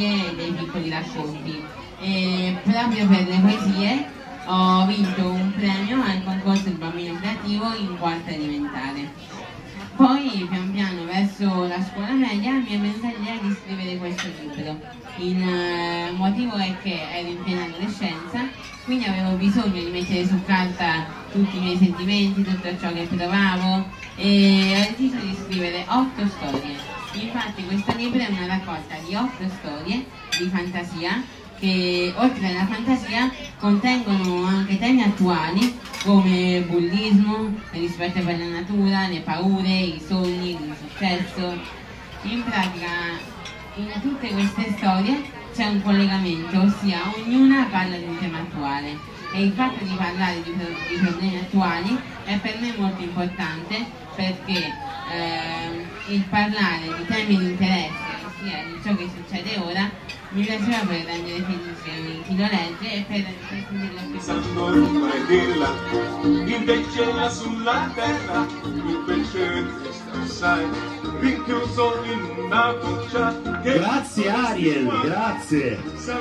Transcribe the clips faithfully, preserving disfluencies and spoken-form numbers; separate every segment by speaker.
Speaker 1: storie dei piccoli racconti. E proprio per le poesie ho vinto un premio al concorso del bambino creativo in quarta elementare. Poi pian piano verso la scuola media mi è venuta l'idea di scrivere questo libro. Il eh, motivo è che ero in piena adolescenza, quindi avevo bisogno di mettere su carta tutti i miei sentimenti, tutto ciò che provavo, e ho deciso di scrivere otto storie. Infatti questo libro è una raccolta di otto storie di fantasia che, oltre alla fantasia, contengono anche temi attuali come bullismo, il rispetto per la natura, le paure, i sogni, l'insuccesso. In pratica, in tutte queste storie c'è un collegamento, ossia ognuna parla di un tema attuale, e il fatto di parlare di, pro di problemi attuali è per me molto importante, perché eh, il parlare di temi di interesse, ossia di ciò che succede ora, mi piaceva per rendere felice chi lo legge e per sentirlo più possibile.
Speaker 2: Invece là sulla terra il pesce sta sai rinchiuso in una buccia.
Speaker 3: Grazie Ariel, grazie.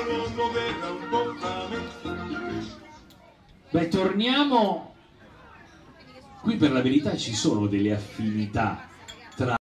Speaker 3: Beh, torniamo. Qui per la verità ci sono delle affinità